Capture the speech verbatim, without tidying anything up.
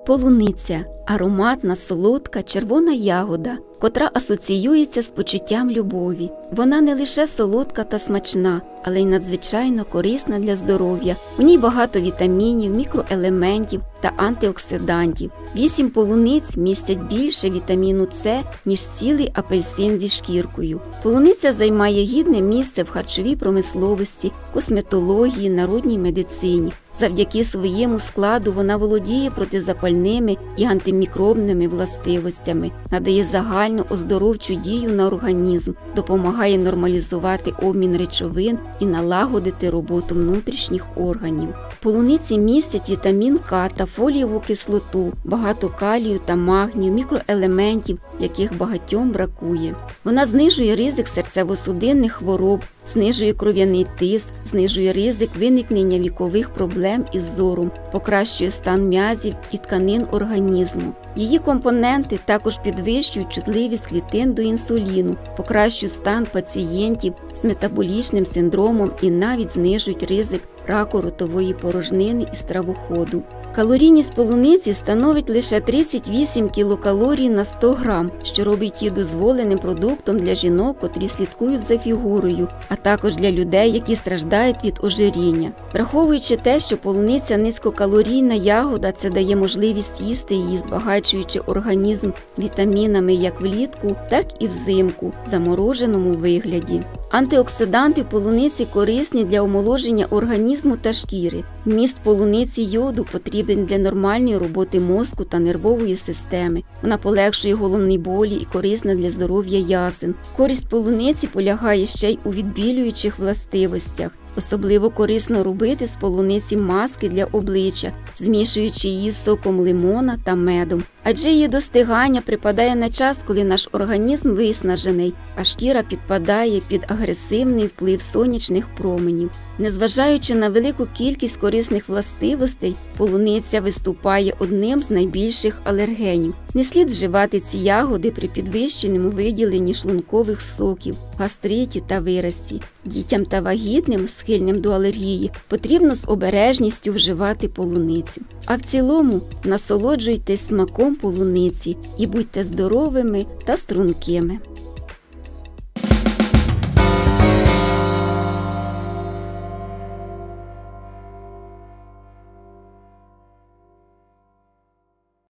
Полуниця – ароматна, солодка, червона ягода, котра асоціюється з почуттям любові. Вона не лише солодка та смачна, але й надзвичайно корисна для здоров'я. У ній багато вітамінів, мікроелементів та антиоксидантів. Вісім полуниць містять більше вітаміну С, ніж цілий апельсин зі шкіркою. Полуниця займає гідне місце в харчовій промисловості, косметології, народній медицині. Завдяки своєму складу вона володіє протизапальними і антимікробними властивостями, надає загальну оздоровчу дію на організм, допомагає нормалізувати обмін речовин і налагодити роботу внутрішніх органів. Полуниці містять вітамін К та фолієву кислоту, багато калію та магнію, мікроелементів, яких багатьом бракує. Вона знижує ризик серцево-судинних хвороб, знижує кров'яний тиск, знижує ризик виникнення вікових проблем із зором, покращує стан м'язів і тканин організму. Її компоненти також підвищують чутливість клітин до інсуліну, покращують стан пацієнтів з метаболічним синдромом і навіть знижують ризик раку ротової порожнини і стравоходу. Калорійність полуниці становить лише тридцять вісім кілокалорій на сто грам, що робить її дозволеним продуктом для жінок, котрі слідкують за фігурою, а також для людей, які страждають від ожиріння. Враховуючи те, що полуниця низькокалорійна ягода, це дає можливість їсти її, збагачуючи організм вітамінами як влітку, так і взимку, в замороженому вигляді. Антиоксиданти в полуниці корисні для омоложення організму та шкіри. Вміст полуниці йоду потрібен для нормальної роботи мозку та нервової системи. Вона полегшує головні болі і корисна для здоров'я ясен. Користь полуниці полягає ще й у відбілюючих властивостях. Особливо корисно робити з полуниці маски для обличчя, змішуючи її з соком лимона та медом. Адже її достигання припадає на час, коли наш організм виснажений, а шкіра підпадає під агресивний вплив сонячних променів. Незважаючи на велику кількість корисних властивостей, полуниця виступає одним з найбільших алергенів. Не слід вживати ці ягоди при підвищеному виділенні шлункових соків, гастриті та виразці. Дітям та вагітним, схильним до алергії, потрібно з обережністю вживати полуницю. А в цілому насолоджуйтесь смаком полуниці і будьте здоровими та стрункими.